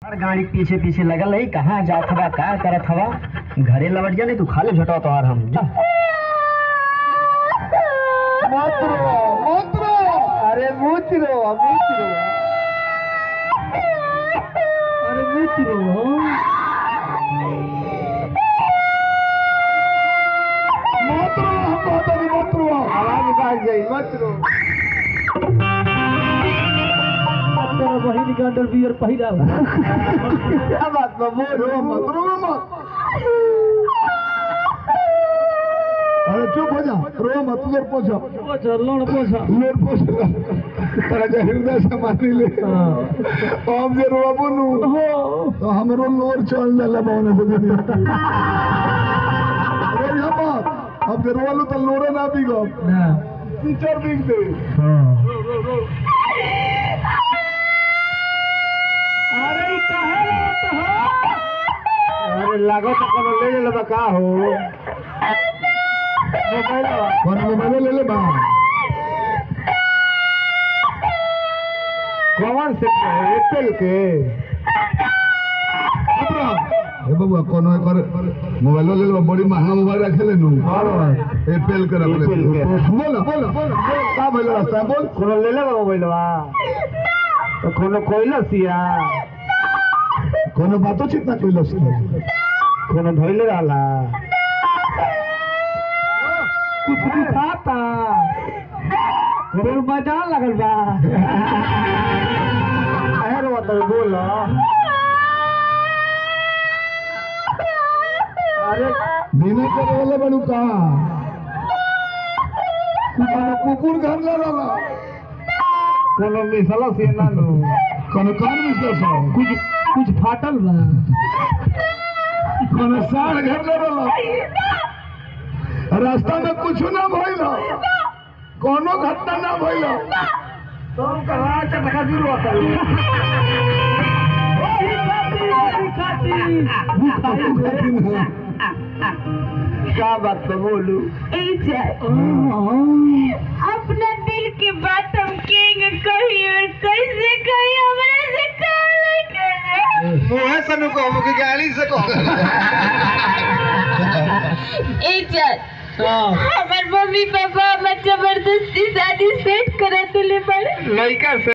हर गाड़ी पीछे पीछे लगल है, कहाँ जात हवा का करत हवा। घरे लौट जा नहीं तू खा ले झटा तो हम जा। अरे मूचरो अरे मूचरो आवाज बाज जाई मूचरो। बहिनी के अंडर बियर पहिरा क्या बात बा बोलो मत। अरे चुप हो जा, रो मत, लोर पोछा तेरा जो हृदय से मानी ले हम जे रोबो नु तो हमरो लोर चल ले बाने से दुनिया अरे ये बात अब जे रोलो तो लोरे ना बिगो ना टीचर बिग दे। अरे काहे लगत हो? अरे लागत कोनो ले ले का हो मोबाइल ले ले बा कौन से एप्पल के ए बबुआ कोनो कर मोबाइल ले ले बड़ी महंगा मोबाइल रखे ले नु एप्पल के रख ले। बोल का भइल रास्ता बोल कोनो ले ले मोबाइलवा तो कोनो कोइला सिया कोनो बातो चित ना कोइला सिया कोनो धइले रहला कुछ दिखाता कोई मजा लगल बा अरे वो तो बोलो अरे बिना करे वाला बनू का कुकुर घर ले रहला कोनो मिसला से ना लो कोनो कान मिसला से कुछ फाटल बा कोनो साड़ घर ले रहला रास्ता में कुछ ना भइल कोनो घटना ना भइल तुम कहा चटका जरूर होता क्या बात तो बोलू अपना दिल की बात हम कहेंगे कही और कैसे कही हमारे से मुँह सनु को मुझे गाली से को हमारे मम्मी पापा हमारे जबरदस्ती शादी सेट करा तो ले पड़े लड़का से